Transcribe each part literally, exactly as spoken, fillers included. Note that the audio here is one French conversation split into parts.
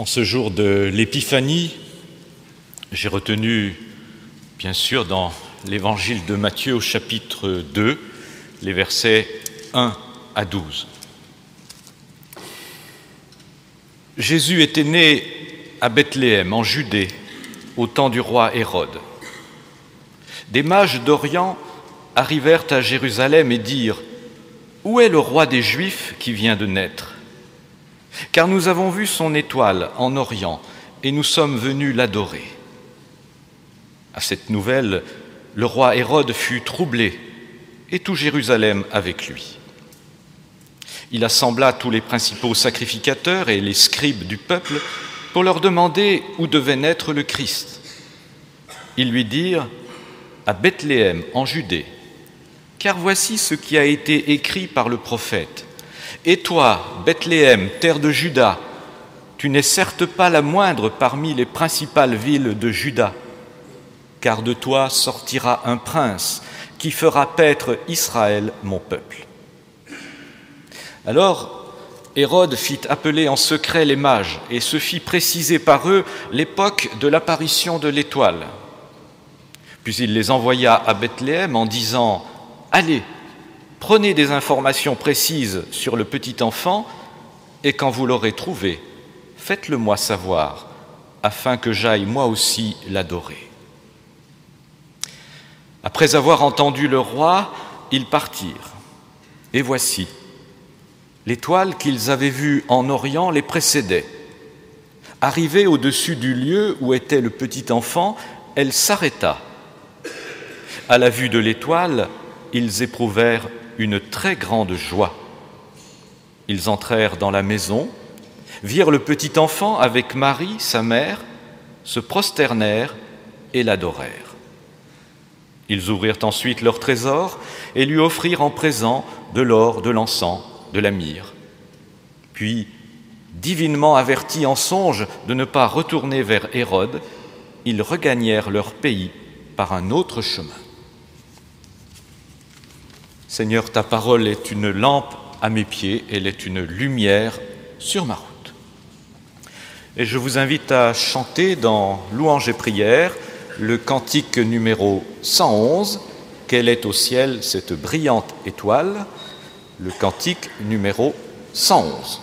En ce jour de l'Épiphanie, j'ai retenu, bien sûr, dans l'évangile de Matthieu au chapitre deux, les versets un à douze. Jésus était né à Bethléem, en Judée, au temps du roi Hérode. Des mages d'Orient arrivèrent à Jérusalem et dirent : « Où est le roi des Juifs qui vient de naître ? Car nous avons vu son étoile en Orient et nous sommes venus l'adorer. » À cette nouvelle, le roi Hérode fut troublé et tout Jérusalem avec lui. Il assembla tous les principaux sacrificateurs et les scribes du peuple pour leur demander où devait naître le Christ. Ils lui dirent : « À Bethléem, en Judée, car voici ce qui a été écrit par le prophète. Et toi, Bethléem, terre de Juda, tu n'es certes pas la moindre parmi les principales villes de Juda, car de toi sortira un prince qui fera paître Israël, mon peuple. » Alors, Hérode fit appeler en secret les mages et se fit préciser par eux l'époque de l'apparition de l'étoile. Puis il les envoya à Bethléem en disant : « Allez, prenez des informations précises sur le petit enfant et quand vous l'aurez trouvé, faites-le moi savoir, afin que j'aille moi aussi l'adorer. » Après avoir entendu le roi, ils partirent. Et voici, l'étoile qu'ils avaient vue en Orient les précédait. Arrivée au-dessus du lieu où était le petit enfant, elle s'arrêta. À la vue de l'étoile, ils éprouvèrent une très grande joie. Ils entrèrent dans la maison, virent le petit enfant avec Marie, sa mère, se prosternèrent et l'adorèrent. Ils ouvrirent ensuite leur trésor et lui offrirent en présent de l'or, de l'encens, de la myrrhe. Puis, divinement avertis en songe de ne pas retourner vers Hérode, ils regagnèrent leur pays par un autre chemin. Seigneur, ta parole est une lampe à mes pieds, elle est une lumière sur ma route. Et je vous invite à chanter dans Louange et prière le cantique numéro cent onze, « Quelle est au ciel cette brillante étoile ?» le cantique numéro cent onze.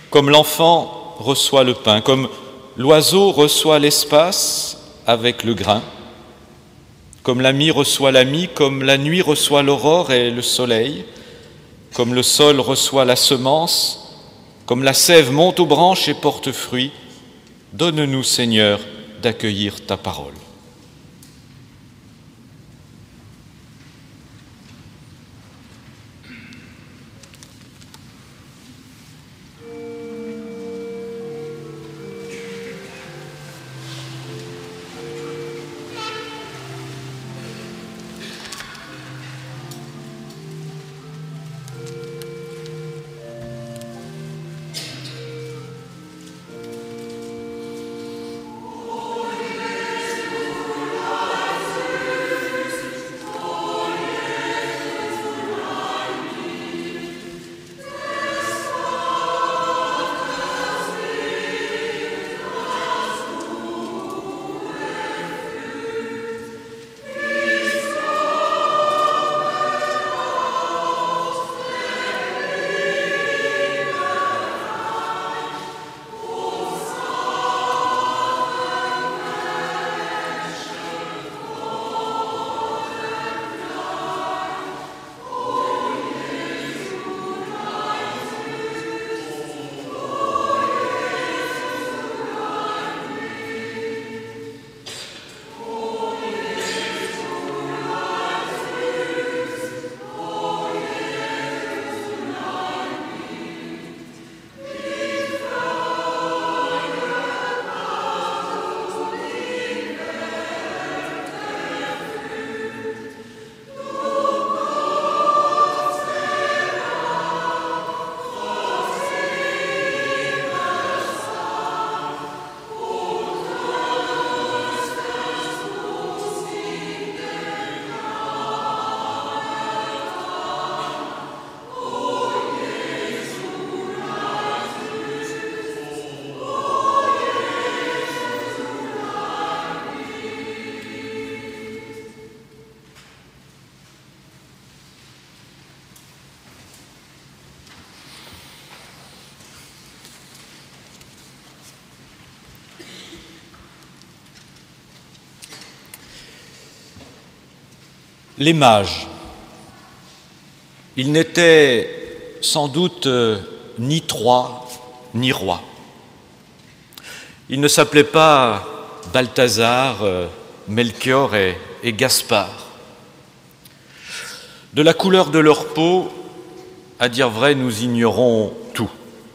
comme l'enfant reçoit le pain, comme l'oiseau reçoit l'espace avec le grain, comme l'ami reçoit l'ami, comme la nuit reçoit l'aurore et le soleil, comme le sol reçoit la semence, comme la sève monte aux branches et porte fruit, donne-nous, Seigneur, d'accueillir ta parole. Les mages, ils n'étaient sans doute euh, ni trois, ni rois. Ils ne s'appelaient pas Balthazar, euh, Melchior et, et Gaspard. De la couleur de leur peau, à dire vrai, nous ignorons tout.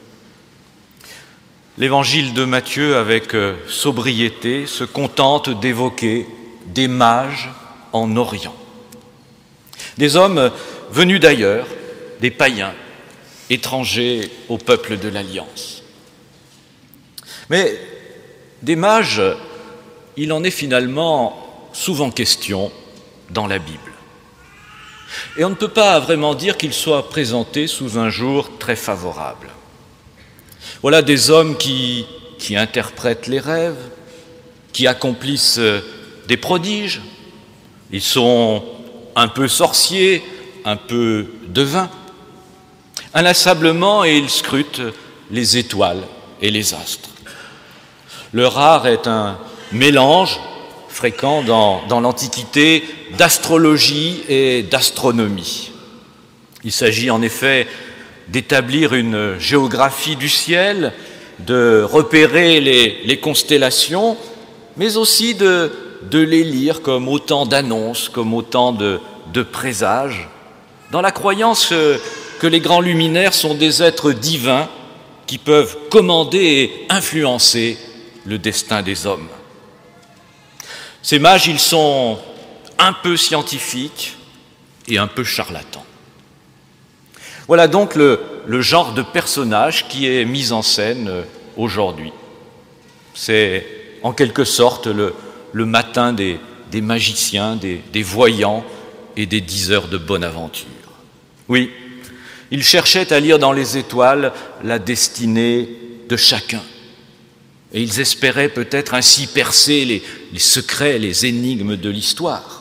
L'Évangile de Matthieu, avec euh, sobriété, se contente d'évoquer des mages en Orient. Des hommes venus d'ailleurs, des païens, étrangers au peuple de l'Alliance. Mais des mages, il en est finalement souvent question dans la Bible. Et on ne peut pas vraiment dire qu'ils soient présentés sous un jour très favorable. Voilà des hommes qui, qui interprètent les rêves, qui accomplissent des prodiges. Ils sont un peu sorciers, un peu devins. Inlassablement, et ils scrutent les étoiles et les astres. Leur art est un mélange fréquent dans, dans l'Antiquité d'astrologie et d'astronomie. Il s'agit en effet d'établir une géographie du ciel, de repérer les, les constellations, mais aussi de, de les lire comme autant d'annonces, comme autant de, de présages, dans la croyance que les grands luminaires sont des êtres divins qui peuvent commander et influencer le destin des hommes. Ces mages, ils sont un peu scientifiques et un peu charlatans. Voilà donc le, le genre de personnage qui est mis en scène aujourd'hui. C'est en quelque sorte le, le matin des, des magiciens, des, des voyants et des diseurs de bonne aventure. Oui, ils cherchaient à lire dans les étoiles la destinée de chacun. Et ils espéraient peut-être ainsi percer les, les secrets, les énigmes de l'histoire.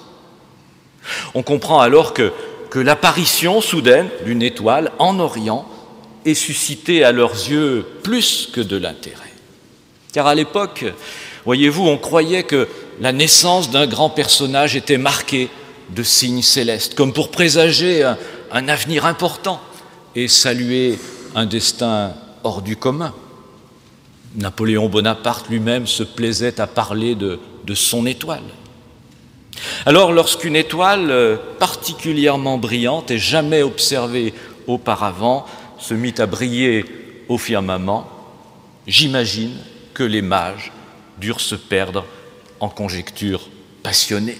On comprend alors que, que l'apparition soudaine d'une étoile en Orient ait suscité à leurs yeux plus que de l'intérêt. Car à l'époque, voyez-vous, on croyait que la naissance d'un grand personnage était marquée de signes célestes, comme pour présager un, un avenir important et saluer un destin hors du commun. Napoléon Bonaparte lui-même se plaisait à parler de, de son étoile. Alors, lorsqu'une étoile particulièrement brillante et jamais observée auparavant se mit à briller au firmament, j'imagine que les mages durent se perdre en conjectures passionnées.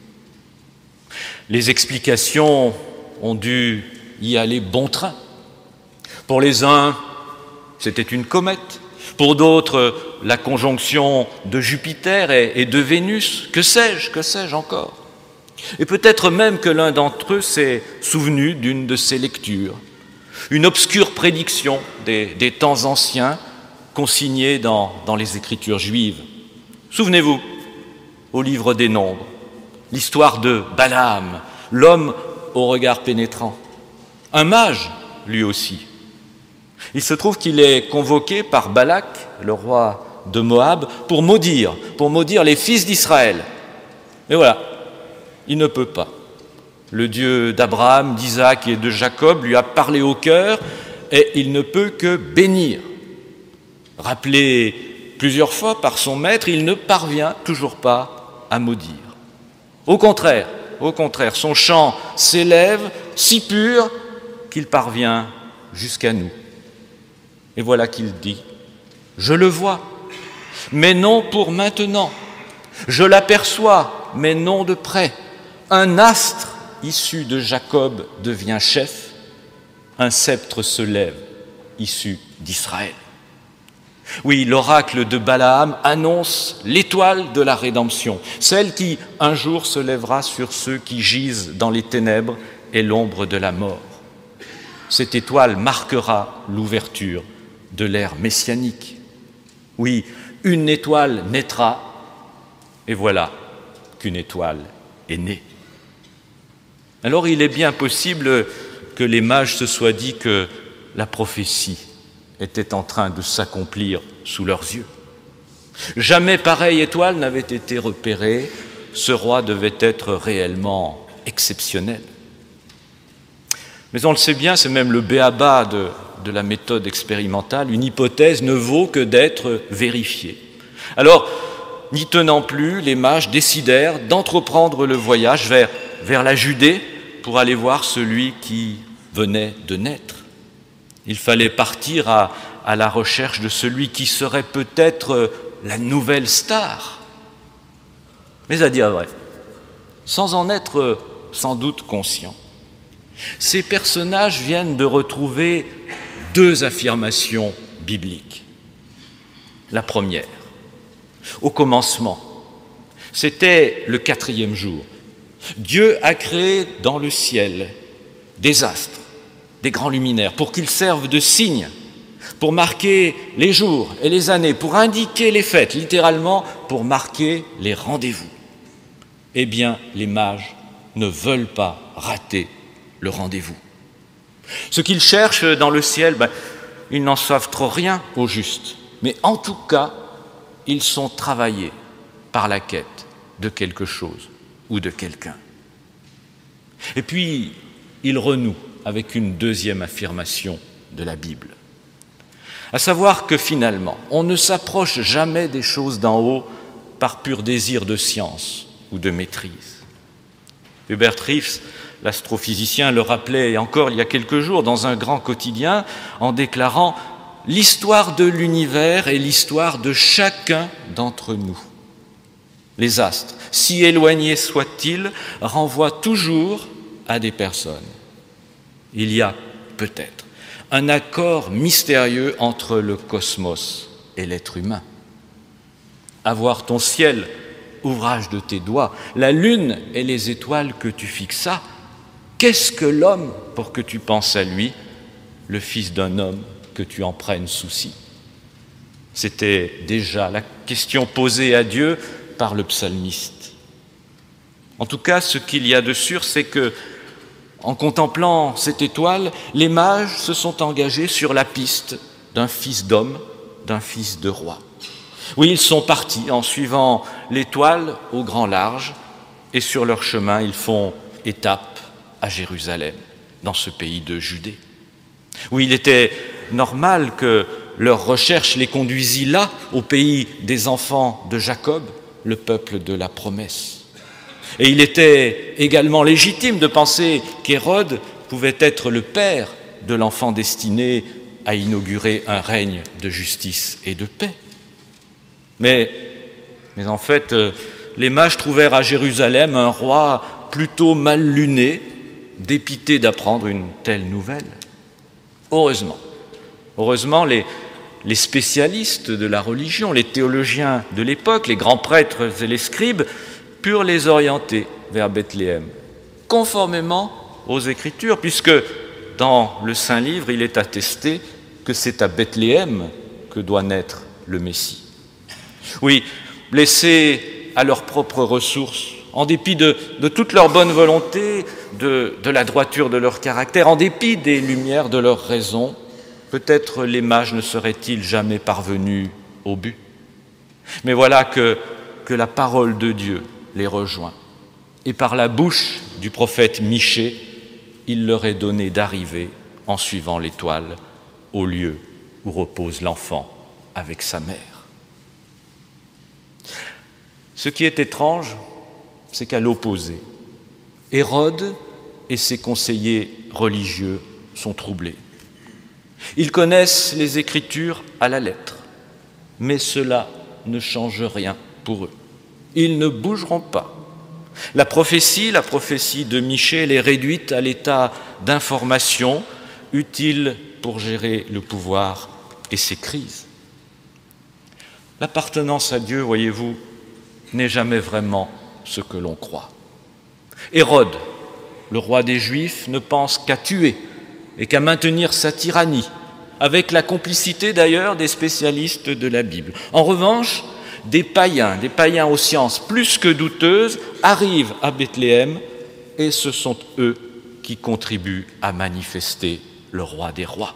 Les explications ont dû y aller bon train. Pour les uns, c'était une comète. Pour d'autres, la conjonction de Jupiter et de Vénus. Que sais-je, que sais-je encore? Et peut-être même que l'un d'entre eux s'est souvenu d'une de ces lectures, une obscure prédiction des, des temps anciens consignée dans, dans les Écritures juives. Souvenez-vous, au livre des Nombres, l'histoire de Balaam, l'homme au regard pénétrant, un mage lui aussi. Il se trouve qu'il est convoqué par Balak, le roi de Moab, pour maudire, pour maudire les fils d'Israël. Et voilà, il ne peut pas. Le Dieu d'Abraham, d'Isaac et de Jacob lui a parlé au cœur et il ne peut que bénir. Rappelé plusieurs fois par son maître, il ne parvient toujours pas à maudire. Au contraire, au contraire, son chant s'élève si pur qu'il parvient jusqu'à nous. Et voilà qu'il dit, « Je le vois, mais non pour maintenant. Je l'aperçois, mais non de près. Un astre issu de Jacob devient chef. Un sceptre se lève, issu d'Israël. » Oui, l'oracle de Balaam annonce l'étoile de la rédemption, celle qui, un jour, se lèvera sur ceux qui gisent dans les ténèbres et l'ombre de la mort. Cette étoile marquera l'ouverture de l'ère messianique. Oui, une étoile naîtra, et voilà qu'une étoile est née. Alors il est bien possible que les mages se soient dit que la prophétie était en train de s'accomplir sous leurs yeux. Jamais pareille étoile n'avait été repérée, ce roi devait être réellement exceptionnel. Mais on le sait bien, c'est même le b.a.-ba de, de la méthode expérimentale, une hypothèse ne vaut que d'être vérifiée. Alors, n'y tenant plus, les mages décidèrent d'entreprendre le voyage vers, vers la Judée pour aller voir celui qui venait de naître. Il fallait partir à, à la recherche de celui qui serait peut-être la nouvelle star. Mais à dire vrai, sans en être sans doute conscient, ces personnages viennent de retrouver deux affirmations bibliques. La première, au commencement, c'était le quatrième jour. Dieu a créé dans le ciel des astres, des grands luminaires, pour qu'ils servent de signes, pour marquer les jours et les années, pour indiquer les fêtes, littéralement pour marquer les rendez-vous. Eh bien, les mages ne veulent pas rater le rendez-vous. Ce qu'ils cherchent dans le ciel, ben, ils n'en savent trop rien au juste, mais en tout cas, ils sont travaillés par la quête de quelque chose ou de quelqu'un. Et puis, ils renouent avec une deuxième affirmation de la Bible, à savoir que finalement, on ne s'approche jamais des choses d'en haut par pur désir de science ou de maîtrise. Hubert Reeves, l'astrophysicien, le rappelait encore il y a quelques jours dans un grand quotidien en déclarant « L'histoire de l'univers est l'histoire de chacun d'entre nous. Les astres, si éloignés soient-ils, renvoient toujours à des personnes. Il y a peut-être un accord mystérieux entre le cosmos et l'être humain. Avoir ton ciel, ouvrage de tes doigts, la lune et les étoiles que tu fixas, qu'est-ce que l'homme pour que tu penses à lui, le fils d'un homme que tu en prennes souci? » C'était déjà la question posée à Dieu par le psalmiste. En tout cas, ce qu'il y a de sûr, c'est que En contemplant cette étoile, les mages se sont engagés sur la piste d'un fils d'homme, d'un fils de roi. Oui, ils sont partis en suivant l'étoile au grand large, et sur leur chemin, ils font étape à Jérusalem, dans ce pays de Judée. Oui, il était normal que leur recherche les conduisît là, au pays des enfants de Jacob, le peuple de la promesse. Et il était également légitime de penser qu'Hérode pouvait être le père de l'enfant destiné à inaugurer un règne de justice et de paix. Mais, mais en fait, les mages trouvèrent à Jérusalem un roi plutôt mal luné, dépité d'apprendre une telle nouvelle. Heureusement, heureusement les, les spécialistes de la religion, les théologiens de l'époque, les grands prêtres et les scribes, purent les orienter vers Bethléem, conformément aux Écritures, puisque dans le Saint-Livre, il est attesté que c'est à Bethléem que doit naître le Messie. Oui, laissés à leurs propres ressources, en dépit de, de toute leur bonne volonté, de, de la droiture de leur caractère, en dépit des lumières de leur raison, peut-être les mages ne seraient-ils jamais parvenus au but. Mais voilà que, que la parole de Dieu les rejoint. Et par la bouche du prophète Michée, il leur est donné d'arriver, en suivant l'étoile, au lieu où repose l'enfant avec sa mère. Ce qui est étrange, c'est qu'à l'opposé, Hérode et ses conseillers religieux sont troublés. Ils connaissent les Écritures à la lettre, mais cela ne change rien pour eux. Ils ne bougeront pas. La prophétie, la prophétie de Michée, elle est réduite à l'état d'information utile pour gérer le pouvoir et ses crises. L'appartenance à Dieu, voyez-vous, n'est jamais vraiment ce que l'on croit. Hérode, le roi des Juifs, ne pense qu'à tuer et qu'à maintenir sa tyrannie, avec la complicité d'ailleurs des spécialistes de la Bible. En revanche, des païens, des païens aux sciences plus que douteuses, arrivent à Bethléem et ce sont eux qui contribuent à manifester le roi des rois.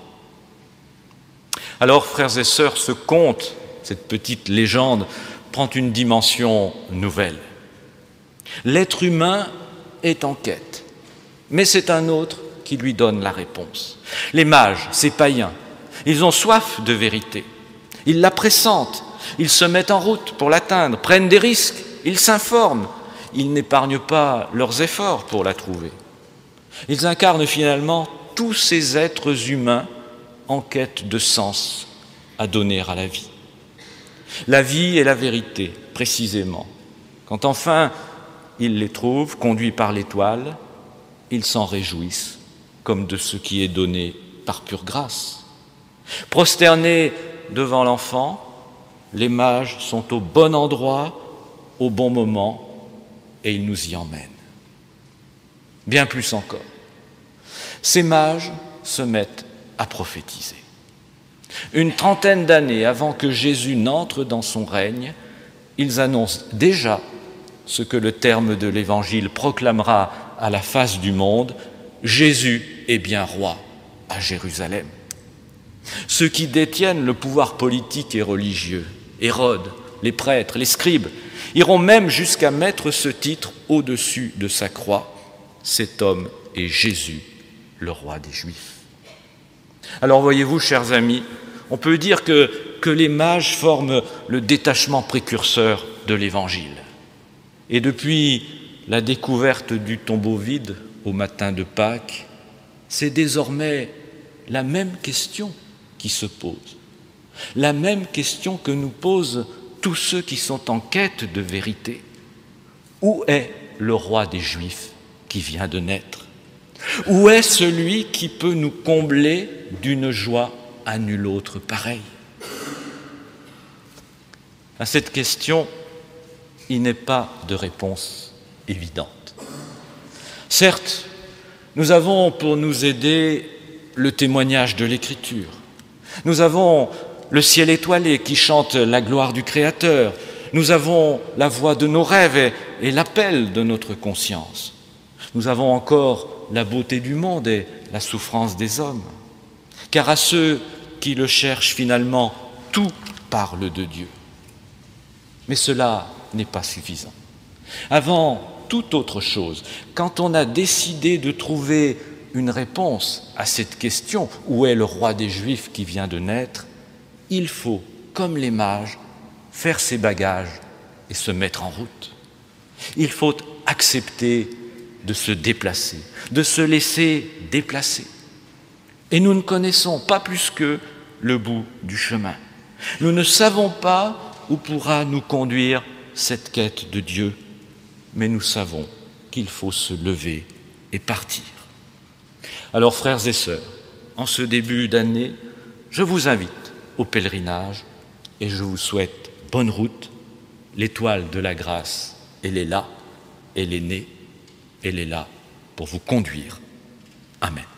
Alors, frères et sœurs, ce conte, cette petite légende, prend une dimension nouvelle. L'être humain est en quête, mais c'est un autre qui lui donne la réponse. Les mages, ces païens, ils ont soif de vérité, ils la pressentent, ils se mettent en route pour l'atteindre, prennent des risques, ils s'informent, ils n'épargnent pas leurs efforts pour la trouver. Ils incarnent finalement tous ces êtres humains en quête de sens à donner à la vie. La vie et la vérité, précisément. Quand enfin ils les trouvent, conduits par l'étoile, ils s'en réjouissent, comme de ce qui est donné par pure grâce. Prosternés devant l'enfant, les mages sont au bon endroit, au bon moment, et ils nous y emmènent. Bien plus encore, ces mages se mettent à prophétiser. Une trentaine d'années avant que Jésus n'entre dans son règne, ils annoncent déjà ce que le terme de l'Évangile proclamera à la face du monde, Jésus est bien roi à Jérusalem. Ceux qui détiennent le pouvoir politique et religieux, Hérode, les prêtres, les scribes, iront même jusqu'à mettre ce titre au-dessus de sa croix. Cet homme est Jésus, le roi des Juifs. Alors voyez-vous, chers amis, on peut dire que, que les mages forment le détachement précurseur de l'Évangile. Et depuis la découverte du tombeau vide au matin de Pâques, c'est désormais la même question qui se pose. La même question que nous posent tous ceux qui sont en quête de vérité. Où est le roi des Juifs qui vient de naître? Où est celui qui peut nous combler d'une joie à nul autre pareille? À cette question, il n'est pas de réponse évidente. Certes, nous avons pour nous aider le témoignage de l'Écriture. Nous avons le ciel étoilé qui chante la gloire du Créateur. Nous avons la voix de nos rêves et, et l'appel de notre conscience. Nous avons encore la beauté du monde et la souffrance des hommes. Car à ceux qui le cherchent finalement, tout parle de Dieu. Mais cela n'est pas suffisant. Avant toute autre chose, quand on a décidé de trouver une réponse à cette question, où est le roi des Juifs qui vient de naître, il faut, comme les mages, faire ses bagages et se mettre en route. Il faut accepter de se déplacer, de se laisser déplacer. Et nous ne connaissons pas plus qu'eux le bout du chemin. Nous ne savons pas où pourra nous conduire cette quête de Dieu, mais nous savons qu'il faut se lever et partir. Alors, frères et sœurs, en ce début d'année, je vous invite au pèlerinage et je vous souhaite bonne route. L'étoile de la grâce, elle est là, elle est née, elle est là pour vous conduire. Amen.